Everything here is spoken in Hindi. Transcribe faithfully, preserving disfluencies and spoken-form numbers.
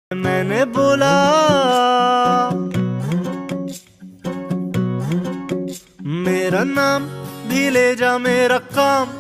मैंने बोला मेरा नाम भी ले जा, मेरा काम